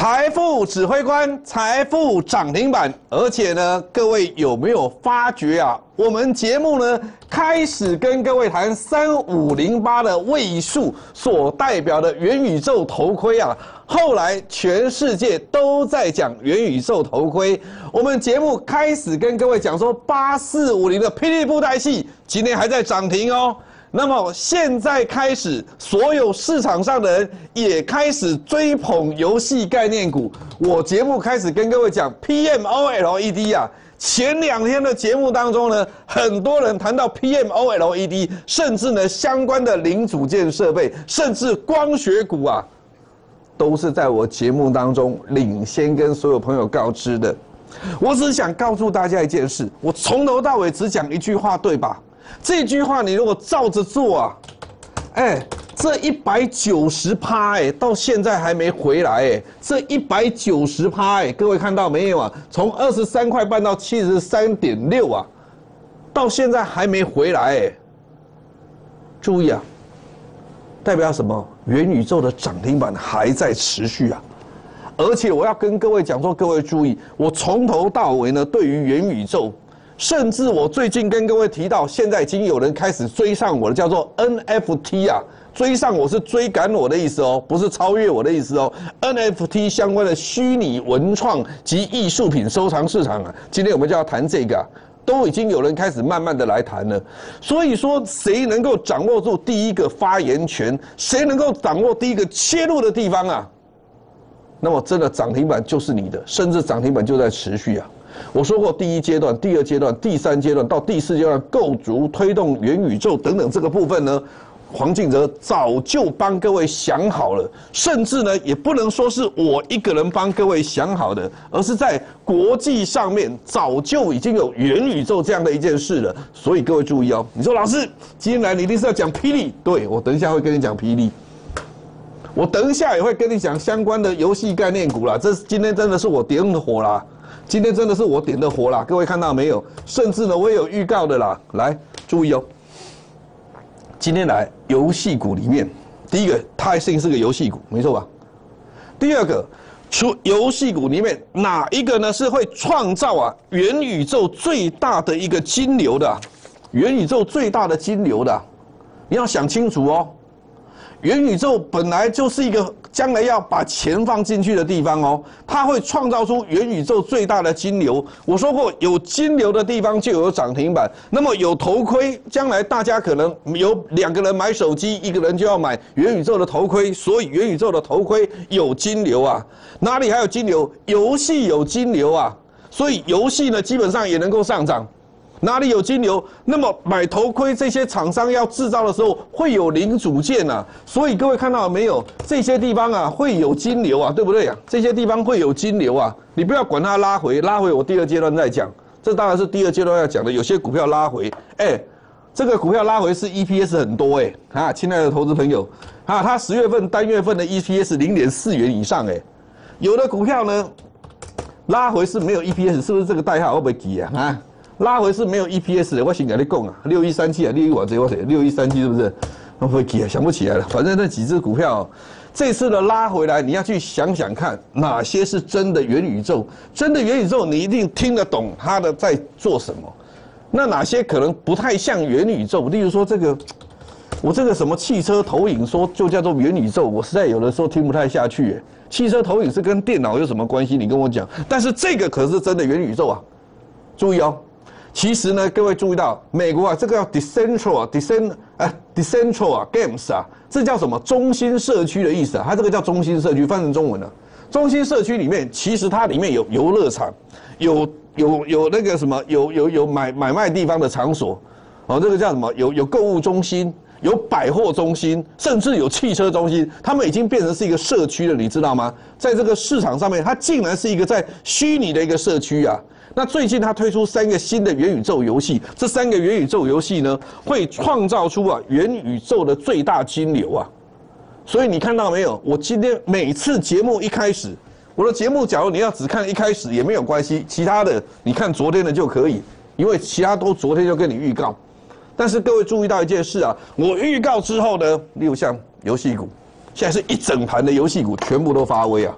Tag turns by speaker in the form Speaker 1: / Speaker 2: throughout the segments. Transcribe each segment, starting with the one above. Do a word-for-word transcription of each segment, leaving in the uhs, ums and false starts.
Speaker 1: 财富指挥官，财富涨停板，而且呢，各位有没有发觉啊？我们节目呢开始跟各位谈三五零八的位数所代表的元宇宙头盔啊，后来全世界都在讲元宇宙头盔。我们节目开始跟各位讲说八四五零的霹雳布袋戏，今天还在涨停哦。那么现在开始，所有市场上的人也开始追捧游戏概念股。我节目开始跟各位讲 P M O L E D 啊，前两天的节目当中呢，很多人谈到 P M O L E D， 甚至呢相关的零组件设备，甚至光学股啊，都是在我节目当中领先跟所有朋友告知的。我只想告诉大家一件事，我从头到尾只讲一句话，对吧？这句话你如果照着做啊，哎，这一百九十趴哎，到现在还没回来哎，这一百九十趴哎，各位看到没有啊？从二十三块半到七十三点六啊，到现在还没回来哎。注意啊，代表什么？元宇宙的涨停板还在持续啊！而且我要跟各位讲说，各位注意，我从头到尾呢，对于元宇宙。甚至我最近跟各位提到，现在已经有人开始追上我的，叫做 N F T 啊，追上我是追赶我的意思哦，不是超越我的意思哦。N F T 相关的虚拟文创及艺术品收藏市场啊，今天我们就要谈这个啊，都已经有人开始慢慢的来谈了。所以说，谁能够掌握住第一个发言权，谁能够掌握第一个切入的地方啊，那么真的涨停板就是你的，甚至涨停板就在持续啊。我说过，第一阶段、第二阶段、第三阶段到第四阶段构筑、推动元宇宙等等这个部分呢，黄敬哲早就帮各位想好了，甚至呢也不能说是我一个人帮各位想好的，而是在国际上面早就已经有元宇宙这样的一件事了。所以各位注意哦，你说老师今天来你一定是要讲霹雳，对，我等一下会跟你讲霹雳。我等一下也会跟你讲相关的游戏概念股啦，这今天真的是我点的火啦。今天真的是我点的火啦，各位看到没有？甚至呢，我也有预告的啦。来，注意哦，今天来游戏股里面，第一个它一定是个游戏股，没错吧？第二个，除游戏股里面哪一个呢是会创造啊元宇宙最大的一个金流的？元宇宙最大的金流的，你要想清楚哦。元宇宙本来就是一个将来要把钱放进去的地方哦，它会创造出元宇宙最大的金流。我说过，有金流的地方就有涨停板。那么有头盔，将来大家可能有两个人买手机，一个人就要买元宇宙的头盔，所以元宇宙的头盔有金流啊。哪里还有金流？游戏有金流啊，所以游戏呢基本上也能够上涨。哪里有金流，那么买头盔这些厂商要制造的时候会有零组件啊，所以各位看到没有？这些地方啊会有金流啊，对不对啊？这些地方会有金流啊，你不要管它拉回，拉回我第二阶段再讲，这当然是第二阶段要讲的。有些股票拉回，哎、欸，这个股票拉回是 E P S 很多哎、欸，啊，亲爱的投资朋友，啊，它十月份单月份的 E P S 零点四元以上哎、欸，有的股票呢拉回是没有 E P S， 是不是这个代号会不会记啊？啊？拉回是没有 E P S 的，我先跟你讲啊，六一三七啊，六一我这我写六一三七是不是？会不会记啊？想不起来了，反正那几只股票、哦，这次的拉回来，你要去想想看，哪些是真的元宇宙？真的元宇宙，你一定听得懂它的在做什么。那哪些可能不太像元宇宙？例如说这个，我这个什么汽车投影说就叫做元宇宙，我实在有的时候听不太下去耶。汽车投影是跟电脑有什么关系？你跟我讲。但是这个可是真的元宇宙啊！注意哦。其实呢，各位注意到，美国啊，这个叫 decentral 啊 ，decent 啊 ，decentral 啊 ，games 啊，这叫什么？中心社区的意思啊，它这个叫中心社区，翻成中文了、啊。中心社区里面，其实它里面有游乐场，有有有那个什么，有有有买买卖地方的场所，哦，这个叫什么？有有购物中心，有百货中心，甚至有汽车中心，他们已经变成是一个社区了，你知道吗？在这个市场上面，它竟然是一个在虚拟的一个社区啊。那最近它推出三个新的元宇宙游戏，这三个元宇宙游戏呢，会创造出啊元宇宙的最大金流啊。所以你看到没有？我今天每次节目一开始，我的节目假如你要只看一开始也没有关系，其他的你看昨天的就可以，因为其他都昨天就跟你预告。但是各位注意到一件事啊，我预告之后呢，例如像游戏股，现在是一整盘的游戏股全部都发威啊。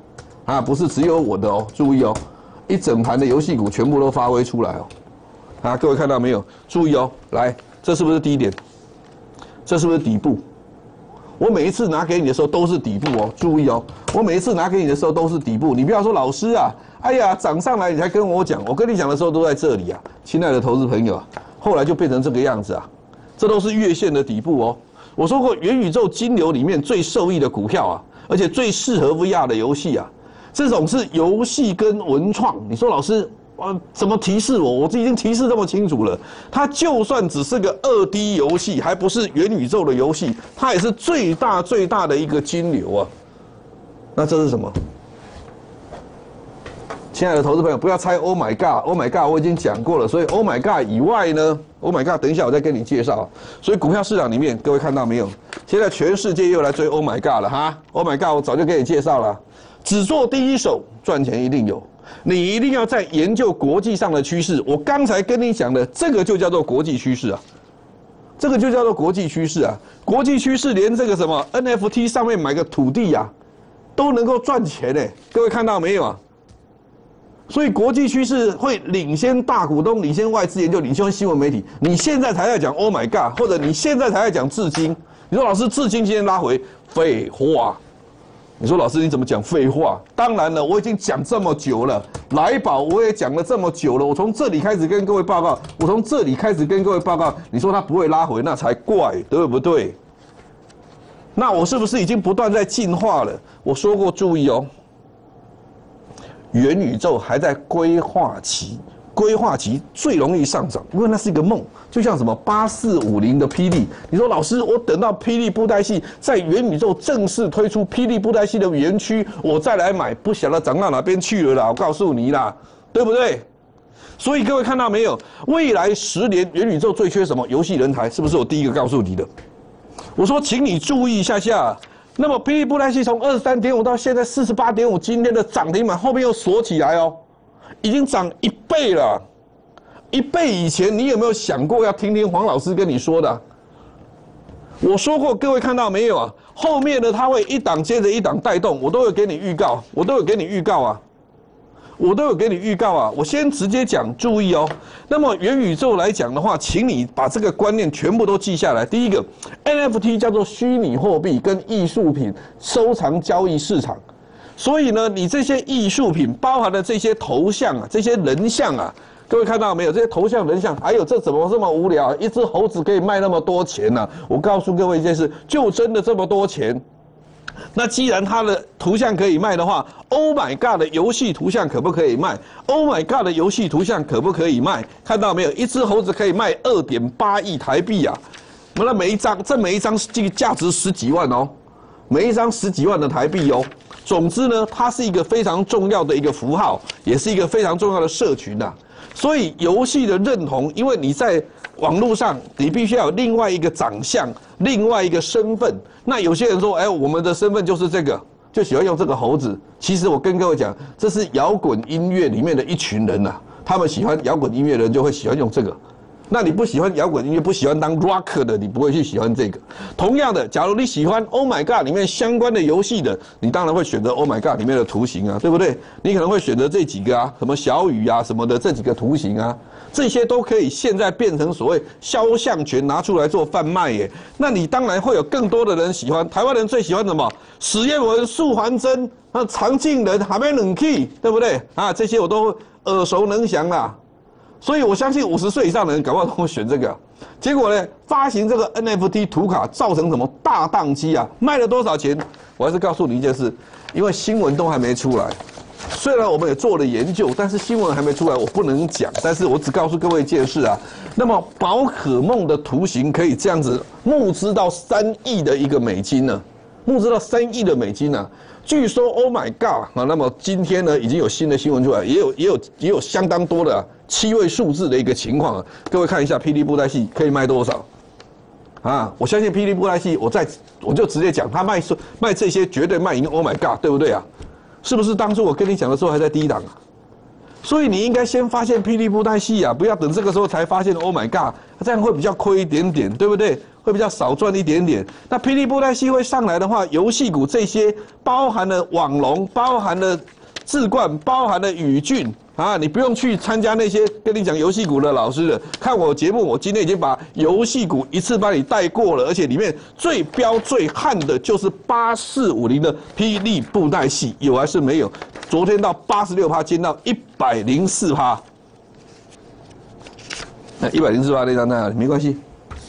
Speaker 1: 啊，不是只有我的哦，注意哦，一整盘的游戏股全部都发挥出来哦。啊，各位看到没有？注意哦，来，这是不是低点？这是不是底部？我每一次拿给你的时候都是底部哦，注意哦，我每一次拿给你的时候都是底部。你不要说老师啊，哎呀，涨上来你才跟我讲，我跟你讲的时候都在这里啊，亲爱的投资朋友啊，后来就变成这个样子啊，这都是月线的底部哦。我说过，元宇宙金流里面最受益的股票啊，而且最适合 V R 的游戏啊，这种是游戏跟文创。你说老师？啊，怎么提示我？我已经提示这么清楚了。它就算只是个二 D 游戏，还不是元宇宙的游戏，它也是最大最大的一个金流啊。那这是什么？亲爱的投资朋友，不要猜 Oh my God，Oh my God， 我已经讲过了。所以 Oh my God 以外呢 ，Oh my God， 等一下我再跟你介绍。所以股票市场里面，各位看到没有？现在全世界又来追 Oh my God 了哈 ！Oh my God， 我早就给你介绍了，只做第一手，赚钱一定有。你一定要在研究国际上的趋势。我刚才跟你讲的，这个就叫做国际趋势啊，这个就叫做国际趋势啊。国际趋势连这个什么 N F T 上面买个土地呀、啊，都能够赚钱呢。各位看到没有啊？所以国际趋势会领先大股东、领先外资研究、领先新闻媒体。你现在才在讲 Oh my God， 或者你现在才在讲至今。你说老师，至今今天拉回，废话。你说老师你怎么讲废话？当然了，我已经讲这么久了，来宝我也讲了这么久了，我从这里开始跟各位报告，我从这里开始跟各位报告，你说它不会拉回，那才怪，对不对？那我是不是已经不断在进化了？我说过，注意哦，元宇宙还在规划期。规划期最容易上涨，因为那是一个梦，就像什么八四五零的霹雳。你说老师，我等到霹雳布袋戏在元宇宙正式推出霹雳布袋戏的园区，我再来买，不晓得涨到哪边去了啦！我告诉你啦，对不对？所以各位看到没有？未来十年元宇宙最缺什么？游戏人才，是不是我第一个告诉你的？我说，请你注意一下下。那么霹雳布袋戏从二十三点五到现在四十八点五，今天的涨停板后面又锁起来哦。已经涨一倍了，一倍以前你有没有想过要听听黄老师跟你说的？我说过，各位看到没有啊？后面呢，它会一档接着一档带动，我都有给你预告，我都有给你预告啊，我都有给你预告啊。我先直接讲，注意哦。那么元宇宙来讲的话，请你把这个观念全部都记下来。第一个 ，N F T 叫做虚拟货币跟艺术品收藏交易市场。所以呢，你这些艺术品包含的这些头像啊，这些人像啊，各位看到没有？这些头像人像，还有这怎么这么无聊？一只猴子可以卖那么多钱呢、啊？我告诉各位一件事，就真的这么多钱。那既然它的图像可以卖的话 ，Oh my God 的游戏图像可不可以卖 ？Oh my God 的游戏图像可不可以卖？看到没有？一只猴子可以卖二点八亿台币啊！那每一张，这每一张这个价值十几万哦，每一张十几万的台币哦。总之呢，它是一个非常重要的一个符号，也是一个非常重要的社群呐、啊。所以游戏的认同，因为你在网络上，你必须要有另外一个长相，另外一个身份。那有些人说，哎，我们的身份就是这个，就喜欢用这个猴子。其实我跟各位讲，这是摇滚音乐里面的一群人呐、啊，他们喜欢摇滚音乐的人就会喜欢用这个。那你不喜欢摇滚音乐，不喜欢当 rocker 的，你不会去喜欢这个。同样的，假如你喜欢 Oh my God 里面相关的游戏的，你当然会选择 Oh my God 里面的图形啊，对不对？你可能会选择这几个啊，什么小雨啊什么的这几个图形啊，这些都可以现在变成所谓肖像权拿出来做贩卖耶。那你当然会有更多的人喜欢。台湾人最喜欢什么？史艳文、素还真、啊常敬人、还没冷气，对不对？啊，这些我都耳熟能详啦。所以我相信五十岁以上的人搞不好都会选这个，结果呢，发行这个 N F T 图卡造成什么大宕机啊？卖了多少钱？我还是告诉你一件事，因为新闻都还没出来。虽然我们也做了研究，但是新闻还没出来，我不能讲。但是我只告诉各位一件事啊，那么宝可梦的图形可以这样子募资到三亿的一个美金呢，募资到三亿的美金呢、啊。据说 ，Oh my God 啊！那么今天呢，已经有新的新闻出来，也有也有也有相当多的、啊、七位数字的一个情况啊。各位看一下，霹雳布袋戏可以卖多少？啊，我相信霹雳布袋戏，我再我就直接讲，他卖卖这些绝对卖赢 Oh my God， 对不对啊？是不是当初我跟你讲的时候还在低档啊？所以你应该先发现霹雳布袋戏啊，不要等这个时候才发现 Oh my God， 这样会比较亏一点点，对不对？ 会比较少赚一点点。那霹雳布袋戏会上来的话，游戏股这些包含了网龙，包含了智冠，包含了宇峻。 啊，你不用去参加那些跟你讲游戏股的老师了。看我节目，我今天已经把游戏股一次帮你带过了，而且里面最标最悍的就是八四五零的霹雳布袋戏，有还是没有？昨天到八十六趴，今天到一百零四趴。那一百零四趴那张在哪里？没关系。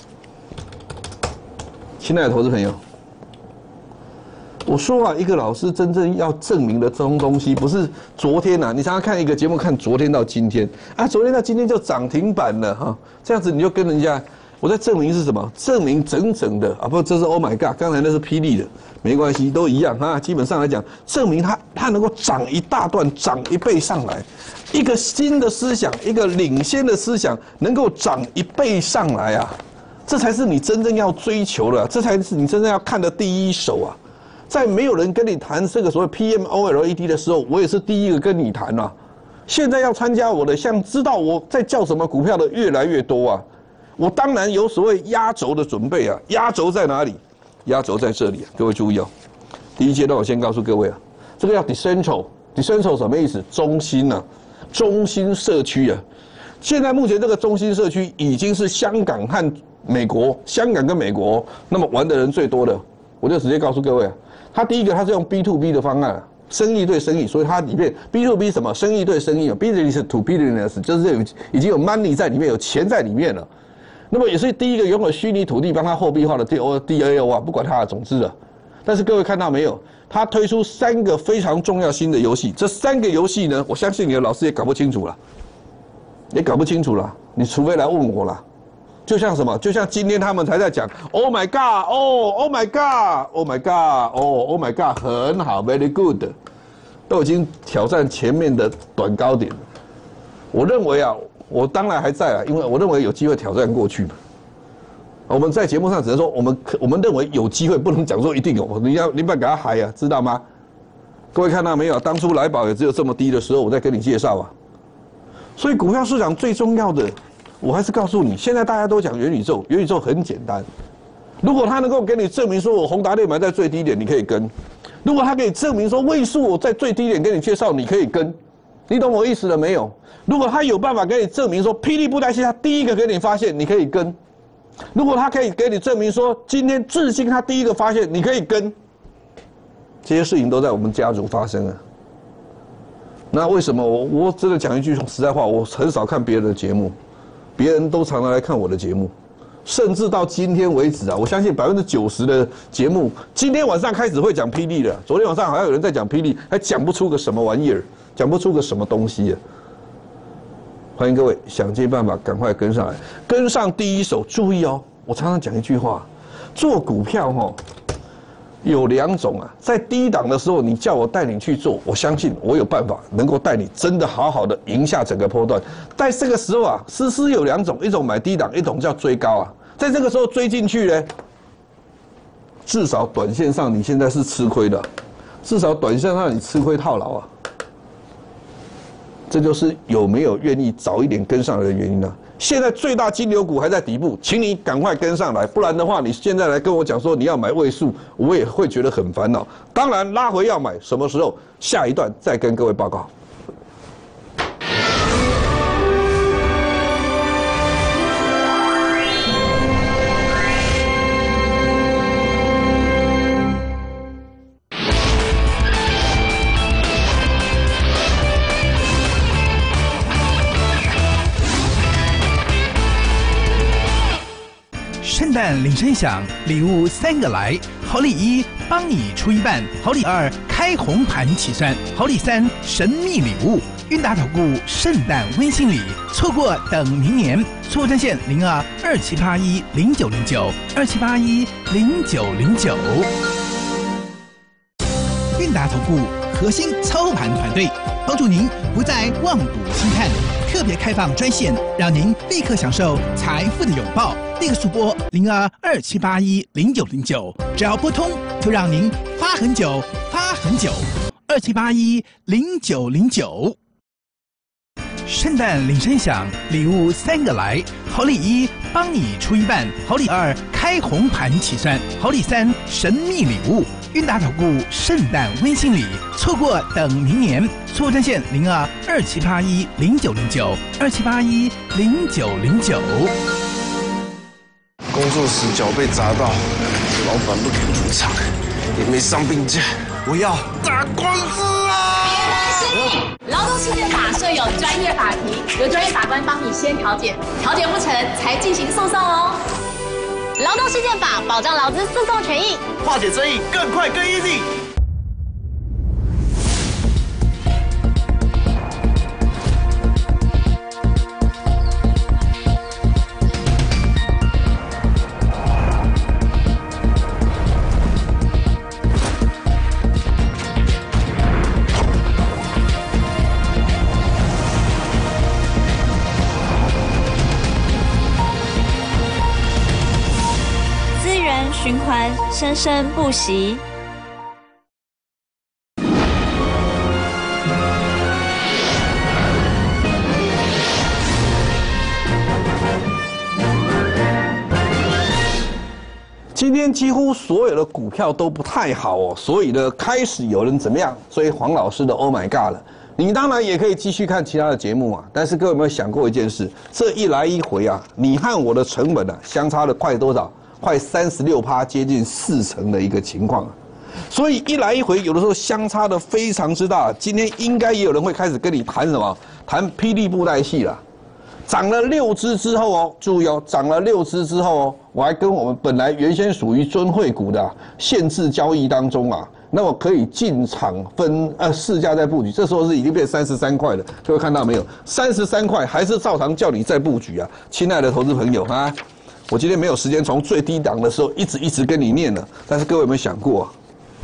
Speaker 1: 亲爱的投资朋友。 我说啊，一个老师真正要证明的这种东西，不是昨天呐、啊。你常常看一个节目，看昨天到今天啊，昨天到今天就涨停板了哈，这样子你就跟人家，我在证明是什么？证明整整的啊，不，这是 Oh my God， 刚才那是霹雳的，没关系，都一样哈。基本上来讲，证明它它能够涨一大段，涨一倍上来，一个新的思想，一个领先的思想，能够涨一倍上来啊，这才是你真正要追求的，这才是你真正要看的第一手啊。 在没有人跟你谈这个所谓 P M O L E D 的时候，我也是第一个跟你谈啊。现在要参加我的，像知道我在叫什么股票的越来越多啊。我当然有所谓压轴的准备啊。压轴在哪里？压轴在这里啊，各位注意哦。第一阶段我先告诉各位啊，这个叫 decentral，decentral 什么意思？中心啊，中心社区啊。现在目前这个中心社区已经是香港和美国，香港跟美国那么玩的人最多的，我就直接告诉各位啊。 它第一个，它是用 B to B 的方案、啊，生意对生意，所以它里面 B to B 什么？生意对生意 ，business to business， 就是有已经有 money 在里面，有钱在里面了。那么也是第一个拥有虚拟土地帮它货币化的 D O D A O 啊，不管它的种子了。但是各位看到没有？它推出三个非常重要新的游戏，这三个游戏呢，我相信你的老师也搞不清楚了，也搞不清楚了，你除非来问我了。 就像什么？就像今天他们才在讲 ，Oh my God， 哦 ，Oh my God，Oh my God， 哦 ，Oh my God， 很好 ，Very good， 都已经挑战前面的短高点了。我认为啊，我当然还在啊，因为我认为有机会挑战过去嘛。我们在节目上只能说我们我们认为有机会，不能讲说一定有。你要你不要给他嗨啊，知道吗？各位看到没有？当初来宝也只有这么低的时候，我在跟你介绍啊。所以股票市场最重要的。 我还是告诉你，现在大家都讲元宇宙，元宇宙很简单。如果他能够给你证明说我宏达电买在最低点，你可以跟；如果他可以证明说位数我在最低点给你介绍，你可以跟。你懂我意思了没有？如果他有办法给你证明说霹雳布袋戏他第一个给你发现，你可以跟；如果他可以给你证明说今天智新他第一个发现，你可以跟。这些事情都在我们家族发生啊。那为什么我我真的讲一句实在话，我很少看别人的节目。 别人都常常来看我的节目，甚至到今天为止啊，我相信百分之九十的节目，今天晚上开始会讲霹雳了。昨天晚上好像有人在讲霹雳，还讲不出个什么玩意儿，讲不出个什么东西啊。欢迎各位想尽办法赶快跟上来，跟上第一手。注意哦，我常常讲一句话，做股票哈、哦。 有两种啊，在低档的时候，你叫我带你去做，我相信我有办法能够带你真的好好的赢下整个波段。在这个时候啊，思思有两种，一种买低档，一种叫追高啊。在这个时候追进去呢，至少短线上你现在是吃亏的，至少短线上你吃亏套牢啊。这就是有没有愿意早一点跟上来的原因啊。 现在最大金牛股还在底部，请你赶快跟上来，不然的话，你现在来跟我讲说你要买位数，我也会觉得很烦恼。当然，拉回要买，什么时候？下一段再跟各位报告。
Speaker 2: 圣诞铃声响，礼物三个来。好礼一，帮你出一半；好礼二，开红盘起算；好礼三，神秘礼物。韵达投顾圣诞温馨礼，错过等明年。错误专线零二二七八一零九零九二七八一零九零九。韵达投顾核心操盘团队，帮助您不再望赌兴叹。特别开放专线，让您立刻享受财富的拥抱。立刻速拨零二二七八一零九零九，只要拨通，就让您发很久，发很久。二七八一零九零九。 圣诞铃声响，礼物三个来。好礼一，帮你出一半；好礼二，开红盘起算；好礼三，神秘礼物。韵达投顾圣诞温馨礼，错过等明年。错误专线零二二七八一零九零九二七八一零九零九。
Speaker 3: 工作时脚被砸到，老板不给补偿，也没伤病假，我要打官司啊！
Speaker 4: 劳动事件法设有专业法庭，由专业法官帮你先调解，调解不成才进行诉讼哦。劳动事件法保障劳资诉讼权益，
Speaker 3: 化解争议更快更 easy。
Speaker 5: 循环生生不息。
Speaker 1: 今天几乎所有的股票都不太好哦，所以呢，开始有人怎么样追黄老师的 Oh my God 了。你当然也可以继续看其他的节目啊，但是各位有没有想过一件事？这一来一回啊，你和我的成本啊，相差了快多少？快三十六趴，接近四成的一个情况啊，所以一来一回，有的时候相差的非常之大。今天应该也有人会开始跟你谈什么？谈霹雳布袋戏了。涨了六只之后哦，注意哦，涨了六只之后哦，我还跟我们本来原先属于尊惠股的、啊、限制交易当中啊，那么可以进场分呃市价再布局。这时候是已经变三十三块了，各位看到没有？三十三块还是照常叫你再布局啊，亲爱的投资朋友啊。我今天没有时间从最低档的时候一直一直跟你念了，但是各位有没有想过、啊，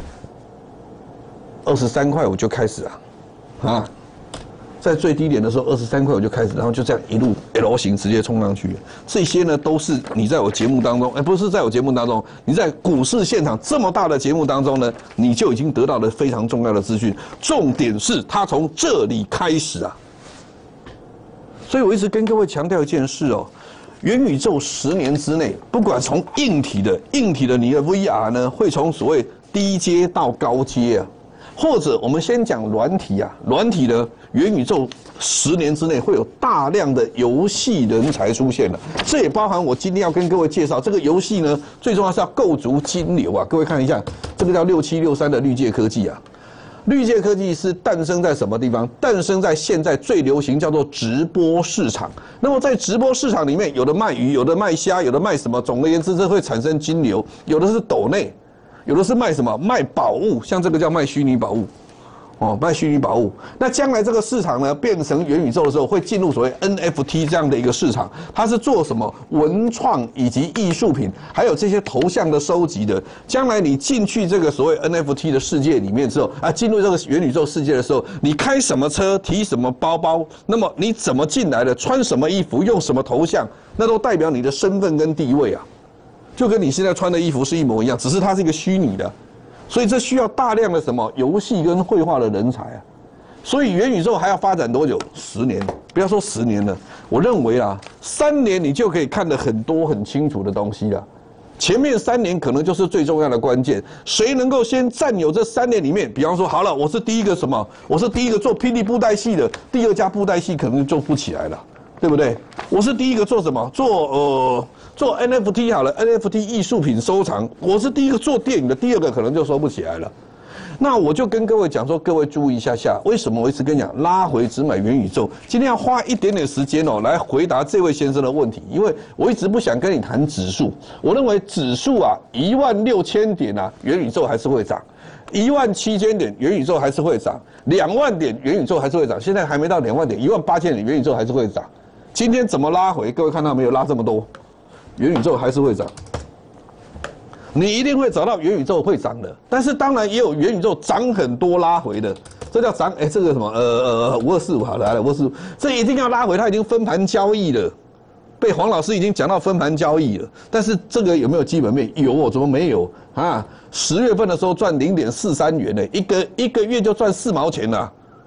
Speaker 1: 二十三块我就开始啊，啊，在最低点的时候二十三块我就开始，然后就这样一路 L 型直接冲上去。这些呢都是你在我节目当中，哎，不是在我节目当中，你在股市现场这么大的节目当中呢，你就已经得到了非常重要的资讯。重点是它从这里开始啊，所以我一直跟各位强调一件事哦。元宇宙十年之内，不管从硬体的硬体的你的 V R 呢，会从所谓低阶到高阶啊，或者我们先讲软体啊，软体的元宇宙十年之内会有大量的游戏人才出现了，这也包含我今天要跟各位介绍这个游戏呢，最重要是要构筑金流啊，各位看一下，这个叫六七六三的绿界科技啊。绿界科技是诞生在什么地方？诞生在现在最流行叫做直播市场。那么在直播市场里面，有的卖鱼，有的卖虾，有的卖什么？总而言之，这会产生金流。有的是斗内，有的是卖什么？卖宝物，像这个叫卖虚拟宝物。哦，卖虚拟宝物。那将来这个市场呢，变成元宇宙的时候，会进入所谓 N F T 这样的一个市场。它是做什么文创以及艺术品，还有这些头像的收集的。将来你进去这个所谓 N F T 的世界里面之后，啊，进入这个元宇宙世界的时候，你开什么车，提什么包包，那么你怎么进来的，穿什么衣服，用什么头像，那都代表你的身份跟地位啊，就跟你现在穿的衣服是一模一样，只是它是一个虚拟的。所以这需要大量的什么游戏跟绘画的人才啊，所以元宇宙还要发展多久？十年，不要说十年了，我认为啊，三年你就可以看得很多很清楚的东西了。前面三年可能就是最重要的关键，谁能够先占有这三年里面？比方说，好了，我是第一个什么？我是第一个做霹雳布袋戏的，第二家布袋戏可能就做不起来了，对不对？我是第一个做什么？做呃。做 N F T 好了 ，N F T 艺术品收藏，我是第一个做电影的，第二个可能就收不起来了。那我就跟各位讲说，各位注意一下下，为什么我一直跟你讲拉回只买元宇宙？今天要花一点点时间哦，来回答这位先生的问题，因为我一直不想跟你谈指数，我认为指数啊一万六千点啊，元宇宙还是会涨；一万七千点，元宇宙还是会涨；两万点，元宇宙还是会涨。现在还没到两万点，一万八千点，元宇宙还是会涨。今天怎么拉回？各位看到没有？拉这么多。元宇宙还是会涨，你一定会找到元宇宙会涨的，但是当然也有元宇宙涨很多拉回的，这叫涨。哎，这个什么呃呃五二四五好来了，五二四五，这一定要拉回，它已经分盘交易了，被黄老师已经讲到分盘交易了。但是这个有没有基本面？有，怎么没有啊？十月份的时候赚零点四三元呢，一个一个月就赚四毛钱了。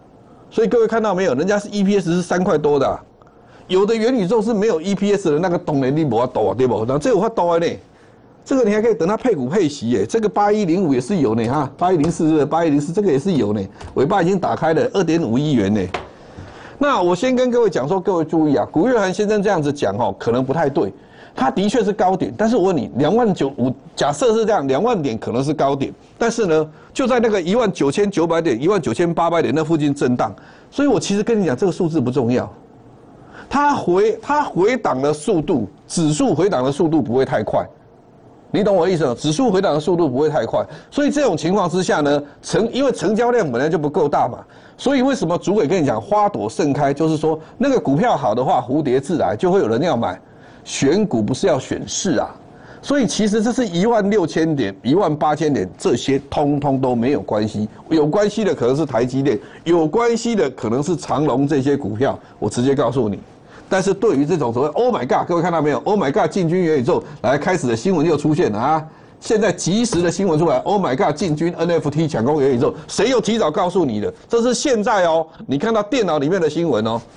Speaker 1: 所以各位看到没有，人家是 E P S 是三块多的、啊，有的元宇宙是没有 E P S 的那个动能力没法多啊，对不？然后这有法多呢，这个你还可以等它配股配息耶，这个八一零五也是有呢哈，八一零四是不是？八一零四这个也是有呢，尾巴已经打开了二点五亿元呢。那我先跟各位讲说，各位注意啊，古月涵先生这样子讲哦，可能不太对。它的确是高点，但是我问你，两万九五假设是这样，两万点可能是高点，但是呢，就在那个一万九千九百点、一万九千八百点那附近震荡。所以我其实跟你讲，这个数字不重要，它回它回档的速度，指数回档的速度不会太快，你懂我意思吗？指数回档的速度不会太快，所以这种情况之下呢，成因为成交量本来就不够大嘛，所以为什么主委跟你讲花朵盛开，就是说那个股票好的话，蝴蝶自来，就会有人要买。选股不是要选市啊，所以其实这是一万六千点、一万八千点，这些通通都没有关系。有关系的可能是台积电，有关系的可能是长荣这些股票，我直接告诉你。但是对于这种所谓 “Oh my God”， 各位看到没有 ？“Oh my God” 进军元宇宙来开始的新闻又出现了啊！现在即时的新闻出来 ，“Oh my God” 进军 N F T 抢攻元宇宙，谁又提早告诉你的？这是现在哦，你看到电脑里面的新闻哦。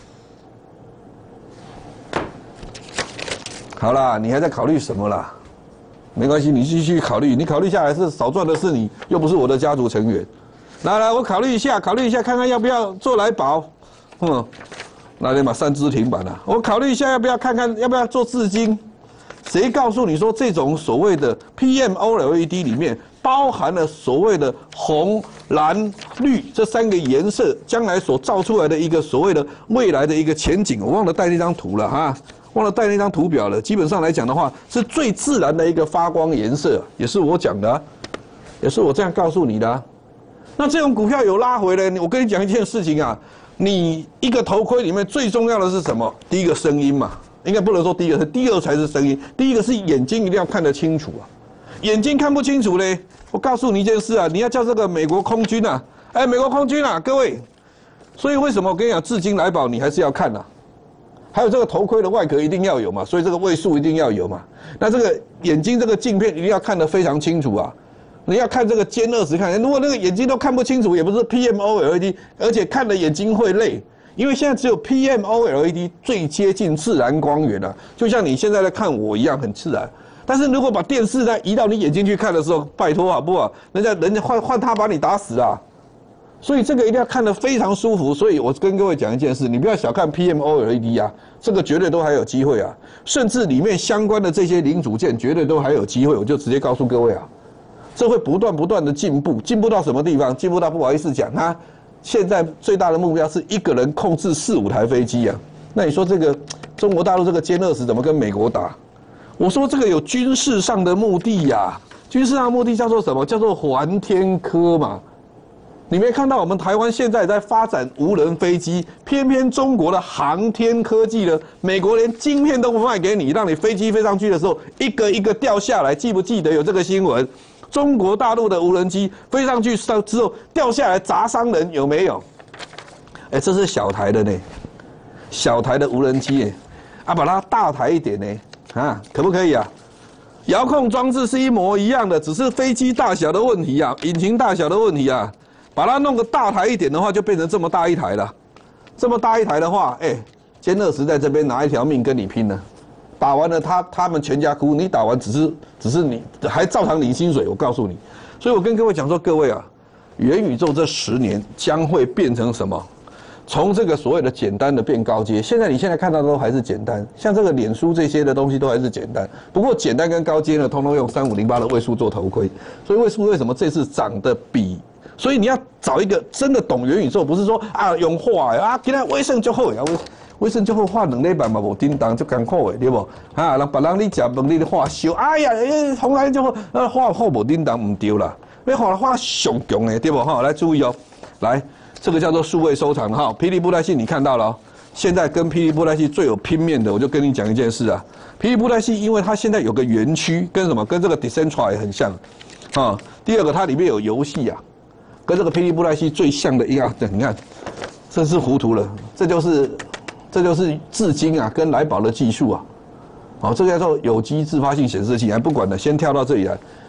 Speaker 1: 好啦，你还在考虑什么啦？没关系，你继续考虑。你考虑下来是少赚的是你，又不是我的家族成员。来来，我考虑一下，考虑一下，看看要不要做来宝。嗯，那你把三只停板了。我考虑一下，要不要看看要不要做至今？谁告诉你说这种所谓的 P M O L E D 里面包含了所谓的红、蓝、绿这三个颜色，将来所造出来的一个所谓的未来的一个前景？我忘了带那张图了哈。忘了带那张图表了。基本上来讲的话，是最自然的一个发光颜色，也是我讲的、啊，也是我这样告诉你的、啊。那这种股票有拉回来，我跟你讲一件事情啊，你一个头盔里面最重要的是什么？第一个声音嘛，应该不能说第一个，是第二才是声音。第一个是眼睛一定要看得清楚啊，眼睛看不清楚嘞，我告诉你一件事啊，你要叫这个美国空军啊，哎，美国空军啊，各位，所以为什么我跟你讲，至今来宝你还是要看啊。还有这个头盔的外壳一定要有嘛，所以这个位数一定要有嘛。那这个眼睛这个镜片一定要看得非常清楚啊。你要看这个歼二十看，如果那个眼睛都看不清楚，也不是 P M O L E D， 而且看了眼睛会累，因为现在只有 P M O L E D 最接近自然光源了、啊，就像你现在在看我一样很自然。但是如果把电视再移到你眼睛去看的时候，拜托好不好？人家人家换换他把你打死啊！所以这个一定要看得非常舒服。所以我跟各位讲一件事，你不要小看 P M O L E D 啊，这个绝对都还有机会啊，甚至里面相关的这些零组件绝对都还有机会。我就直接告诉各位啊，这会不断不断的进步，进步到什么地方？进步到不好意思讲啊，现在最大的目标是一个人控制四五台飞机啊。那你说这个中国大陆这个歼二十怎么跟美国打？我说这个有军事上的目的呀、啊，军事上的目的叫做什么？叫做环天科嘛。你没看到我们台湾现在在发展无人飞机，偏偏中国的航天科技呢，美国连晶片都不卖给你，让你飞机飞上去的时候，一个一个掉下来。记不记得有这个新闻？中国大陆的无人机飞上去之后掉下来砸伤人，有没有？哎，这是小台的呢，小台的无人机哎，啊，把它大台一点呢，啊，可不可以啊？遥控装置是一模一样的，只是飞机大小的问题啊，引擎大小的问题啊。把它弄个大台一点的话，就变成这么大一台了。这么大一台的话，哎、欸，歼二十在这边拿一条命跟你拼了。打完了他他们全家哭，你打完只是只是你还照常领薪水，我告诉你。所以我跟各位讲说，各位啊，元宇宙这十年将会变成什么？从这个所谓的简单的变高阶，现在你现在看到的都还是简单，像这个脸书这些的东西都还是简单。不过简单跟高阶呢，通通用三五零八的位数做头盔。所以位数为什么这次涨得比？所以你要找一个真的懂元宇宙，不是说啊用画啊，今天微生就好呀，微微生就好画两礼拜嘛无叮当就艰苦的，对不？啊，人别人你食饭你画小，哎呀，红来就好，啊画好无叮当唔对啦，要画画上强的，对不？哈，来注意哦，来，这个叫做数位收藏哈，霹雳布袋戏你看到了、哦，现在跟霹雳布袋戏最有拼面的，我就跟你讲一件事啊，霹雳布袋戏因为它现在有个园区，跟什么？跟这个 Decentraland 也很像，啊，第二个它里面有游戏啊。跟这个霹雳布袋戏最像的一样，你看，真是糊涂了。这就是，这就是至今啊，跟来宝的技术啊，好，这个叫做有机自发性显示器。还不管了，先跳到这里来。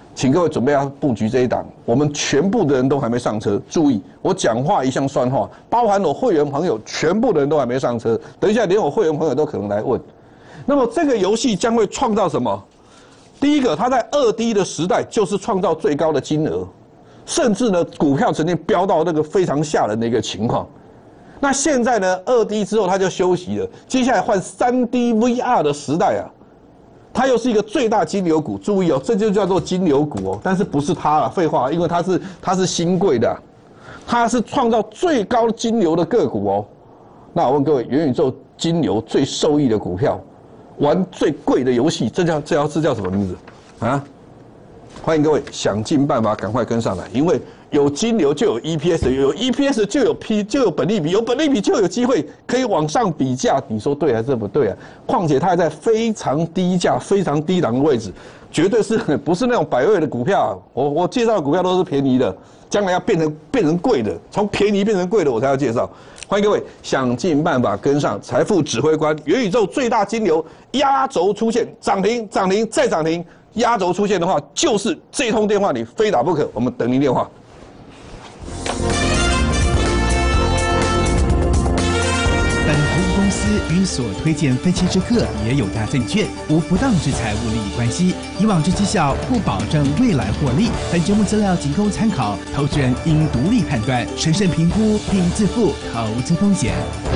Speaker 1: 请各位准备要布局这一档，我们全部的人都还没上车。注意，我讲话一向算话，包含我会员朋友，全部的人都还没上车。等一下，连我会员朋友都可能来问。那么这个游戏将会创造什么？第一个，它在二 D 的时代就是创造最高的金额，甚至呢，股票曾经飙到那个非常吓人的一个情况。那现在呢，二 D 之后它就休息了，接下来换三 D V R 的时代啊。它又是一个最大金流股，注意哦，这就叫做金流股哦，但是不是它了，废话，因为它是它是新贵的、啊，它是创造最高金流的个股哦。那我问各位，元宇宙金流最受益的股票，玩最贵的游戏，这叫这叫这叫什么名字啊？欢迎各位想尽办法赶快跟上来，因为有金流就有 E P S， 有 E P S 就有 P 就有本利比，有本利比就有机会可以往上比价。你说对还是不对啊？况且它还在非常低价、非常低档的位置，绝对是不是那种百位的股票、啊？我我介绍的股票都是便宜的，将来要变成变成贵的，从便宜变成贵的我才要介绍。欢迎各位想尽办法跟上财富指挥官元宇宙最大金流压轴出现，涨停涨停再涨停。压轴出现的话，就是这通电话你非打不可，我们等您电话。
Speaker 2: 本投资公司与所推荐分期之客也有大证券无不当之财务利益关系，以往之绩效不保证未来获利。本节目资料仅供参考，投资人应独立判断、审慎评估并自负投资风险。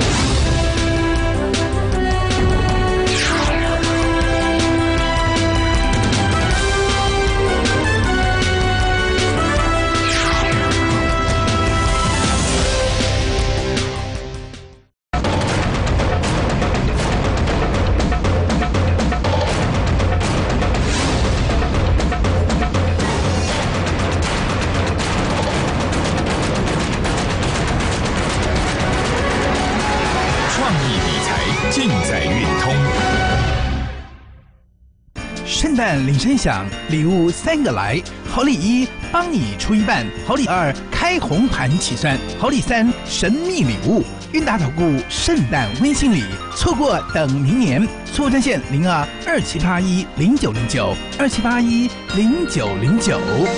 Speaker 2: 圣诞铃声响，礼物三个来。好礼一，帮你出一半；好礼二，开红盘起算；好礼三，神秘礼物。韵达投顾圣诞温馨礼，错过等明年。错误专线零二二七八一零九零九二七八一零九零九。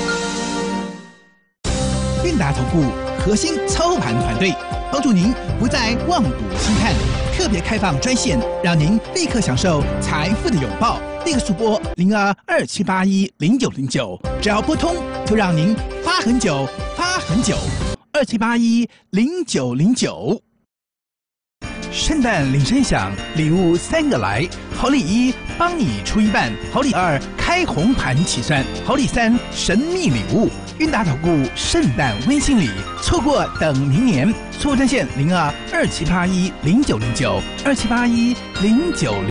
Speaker 2: 韵达投顾核心操盘团队，帮助您不再望股兴叹，特别开放专线，让您立刻享受财富的拥抱。立刻速拨零二二七八一零九零九，只要拨通，就让您发很久，发很久。二七八一零九零九。圣诞铃声响，礼物三个来。好礼一，帮你出一半；好礼二，开红盘起算；好礼三，神秘礼物。韵达投顾圣诞温馨礼，错过等明年。错误专线零二二七八一零九零九二七八一零九零。